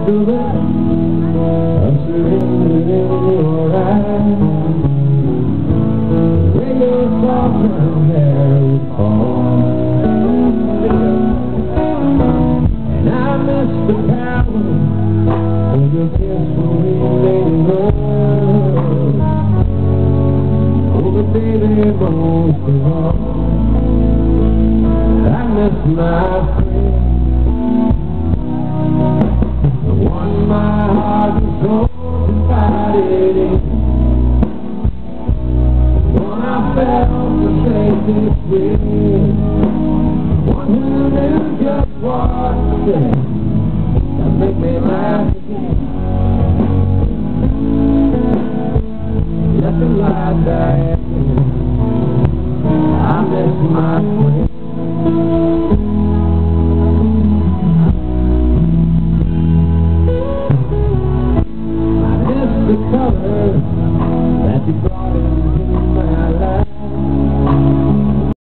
to that I'm surrendered in your eyes. Where your soft brown hair would fall, and I miss the power of your kiss when we made love. Oh, but baby, most of all, I miss my friend, the one my heart and soul divided in, the one I felt the safest with, the one who knew just what to say, that make me laugh again.